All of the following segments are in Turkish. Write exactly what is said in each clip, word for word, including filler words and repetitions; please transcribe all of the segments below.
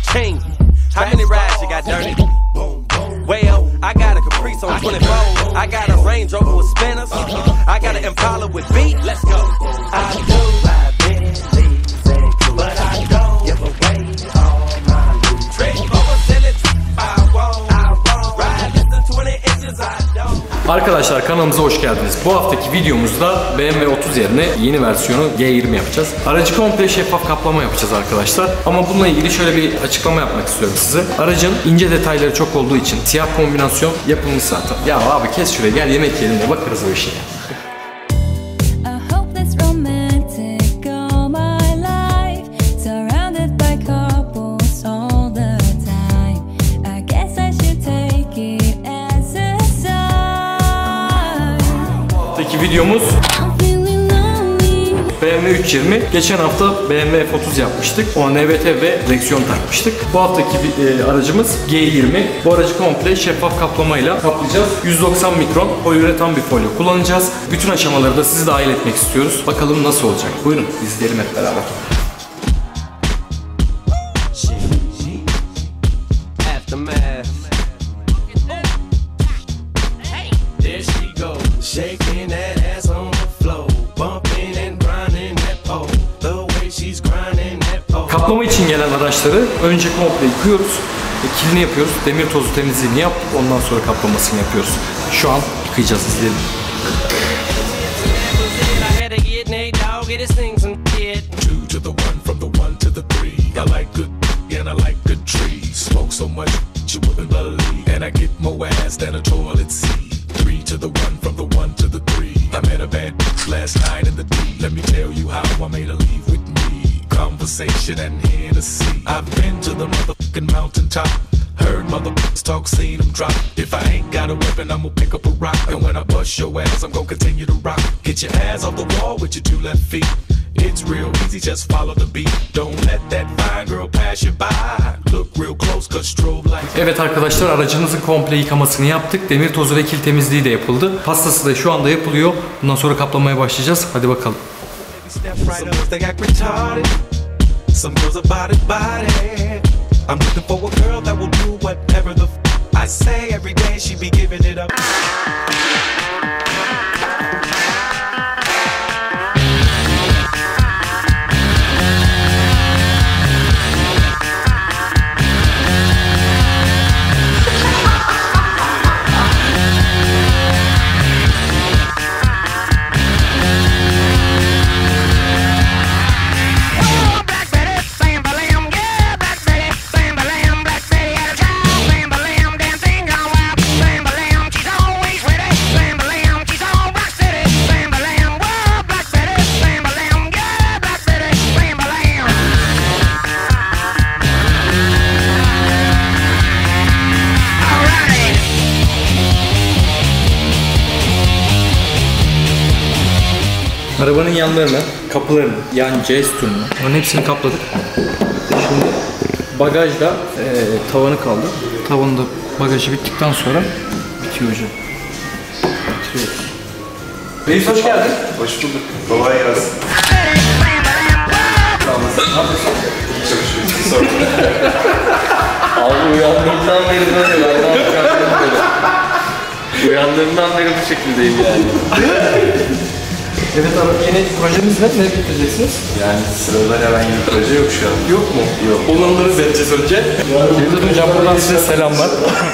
king. How many rides you got dirty? Well, I got a Caprice on twenty-four. I got a Range Rover with spinners. I got an Impala with beat. Let's go. I do buy Bentleys, but I don't give away all my loot. Trick over silly, I won't. I won't ride less than twenty inches. I don't. Arkadaşlar kanalımıza hoş geldiniz. Bu haftaki videomuzda B M W otuz yerine yeni versiyonu G yirmi yapacağız. Aracı komple şeffaf kaplama yapacağız arkadaşlar. Ama bununla ilgili şöyle bir açıklama yapmak istiyorum size. Aracın ince detayları çok olduğu için siyah kombinasyon yapılmış zaten. Ya abi kes şuraya, gel yemek yiyelim de bakarız o işe. Videomuz B M W üç yirmi. Geçen hafta B M W F otuz yapmıştık. O N V T ve direksiyon takmıştık. Bu haftaki e, aracımız G yirmi. Bu aracı komple şeffaf kaplamayla kaplayacağız. yüz doksan mikron poliüretan bir folyo kullanacağız. Bütün aşamaları da sizi dahil etmek istiyoruz. Bakalım nasıl olacak. Buyurun izleyelim hep beraber. Shaking that ass on the floor, bumping and grinding that pole, the way she's grinding that pole. Kaplama için gelen araçları önce komple yıkıyoruz, kilini yapıyoruz, demir tozu temizliğini yaptık, ondan sonra kaplamasını yapıyoruz. Şu an yıkayacağız, izleyelim. Three to the one, from the one to the three. I met a bad bitch last night in the D. Let me tell you how I made her leave with me. Conversation and Hennessy. I've been to the motherfucking mountaintop. Heard motherfuckers talk, seen them drop. If I ain't got a weapon, I'm gonna pick up a rock. And when I bust your ass, I'm gonna continue to rock. Get your ass off the wall with your two left feet. It's real easy, just follow the beat. Don't let that fine girl pass you by. Look real close, cause strobe lights. Evet arkadaşlar, aracımızın komple yıkamasını yaptık. Demir tozu ve kil temizliği de yapıldı. Pastası da şu anda yapılıyor. Bundan sonra kaplamaya başlayacağız. Hadi bakalım. Arabanın yanlarını, kapılarını, yani C sütununu, onun hepsini kapladık. Şimdi bagajda e, tavanı kaldı. Tavanında bagajı bittikten sonra bitiyor hocam. Bitiriyoruz. Reis hoş geldin. Hoş bulduk. Kolay gelsin. Abi uyandığımdan beri böyle, ben ne yapacağım böyle. Uyandığımdan beri bu şekildeyim yani. Evet abi, yeni projemiz ne? Ne getireceksiniz? Yani sırada herhangi bir proje yok şu an. Yok mu? Yok. Olanları vereceğiz önce. Cevdet hocam buradan size selamlar.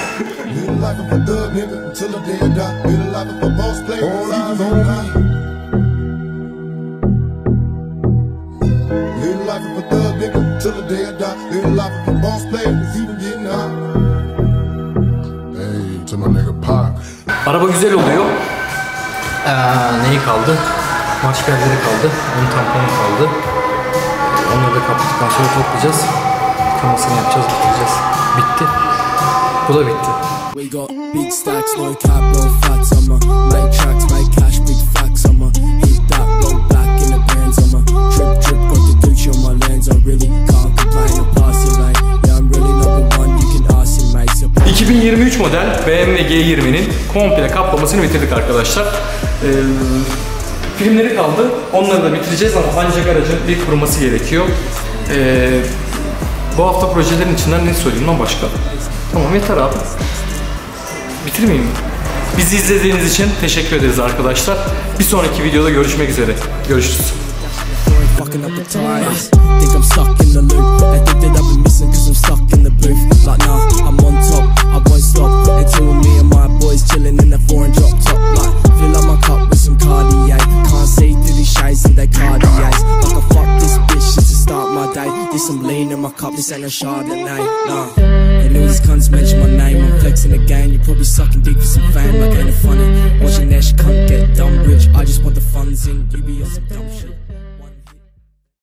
Araba güzel oluyor. Ee, neyi kaldı? Marş belleri kaldı. Ön tamponu kaldı. Onları da kapattıktan sonra toplayacağız. Yıkamasını yapacağız, bitireceğiz. Bitti. Bu da bitti. We got big stacks, no cap, no fats. I'ma make tracks, make cash, big facts. I'ma hit that, roll back in the bands. I'ma trip, trip, got the Gucci on my lens. I really can't complain, I'm passing lane. Yeah, I'm really number one, you can ask him, mate. iki bin yirmi üç model B M W G yirmi'nin komple kaplamasını bitirdik arkadaşlar. Ee, filmleri kaldı. Onları da bitireceğiz ama ancak aracın bir kuruması gerekiyor. Ee, Bu hafta projelerin içinden ne söyleyeyim lan başka? Tamam yeter abi. Bitirmeyeyim mi? Bizi izlediğiniz için teşekkür ederiz arkadaşlar. Bir sonraki videoda görüşmek üzere. Görüşürüz. Fucking up the tires. Think I'm stuck in the loop. I think that I've been missing cause I'm stuck in the booth. Like nah, I'm on top, I won't stop until me and my boys chilling in the foreign drop top. Like, fill up my cup with some Cartier. Can't say through these shies and they Cartiers. Like I fuck this bitch just to start my day. There's some lean in my cup, this ain't a Chardonnay. Nah, and all these cunts mention my name. I'm flexing again, you're probably sucking dick for some fame. Like ain't it funny? Watching that shit come